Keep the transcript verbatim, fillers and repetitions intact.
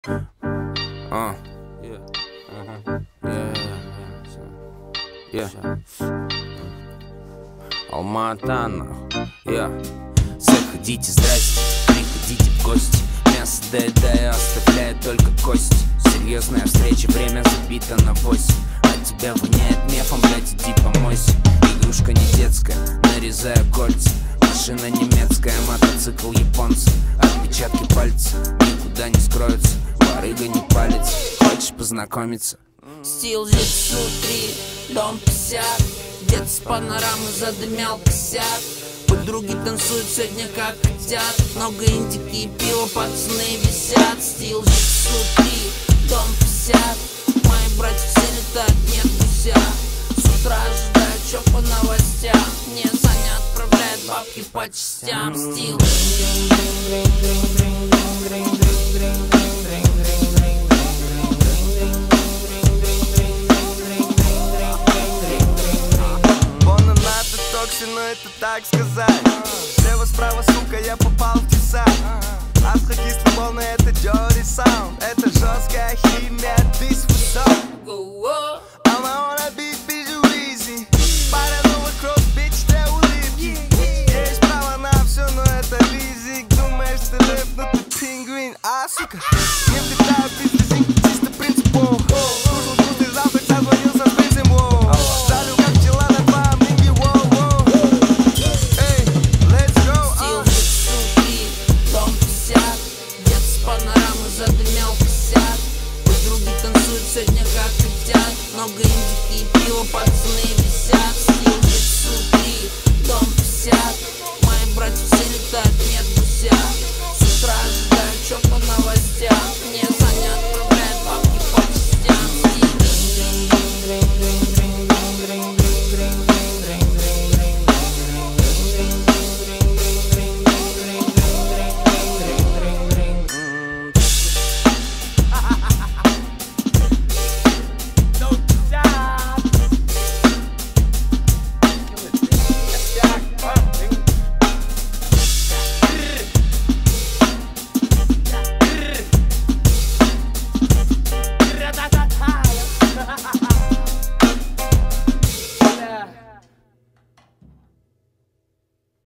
Uh, yeah, uh-huh. yeah, yeah, yeah. Алма-Ата, нахуй, yeah. Заходите, здрасте, приходите в гости. Мясо доедаю, оставляю только кости. Серьезная встреча, время забито на восемь. А тебя воняет мефом, блять, иди помойся. Игрушка не детская, нарезаю кольца. Машина немецкая, мотоцикл японца. Отпечатки пальцев никуда не скроются. Барыга не палится, хочешь познакомиться? Стил житсу три, дом пятьдесят. Дед с панорамы задымял косяк. Подруги танцуют сегодня как хотят. Много индики и пива, пацаны висят. Стил житсу три, дом пятьдесят. Мои братья все летают, нет гуся. С утра ожидают, чё по новостям. Мне Саня отправляет бабки по частям. Стил. Но это так сказать. Слева, справа, сука, я попал в тесак. Астрахист любовный, это dirty sound. Это жесткая химия, this was up. I'm on a big bitch easy. Паранула кровь, bitch, для улыбки. Есть право на все, но это лизик. Думаешь, ты лев, но ты пингвин. А, сука, не влетаю в пиздезинку, чисто принципом. Слушал вкусный завтрак, созвонился с принцем. Жалю, как дела на твоем линге, воу. Сегодня как хотят. Много индики и пива, пацаны висят. Стил житсу три, дом пятьдесят.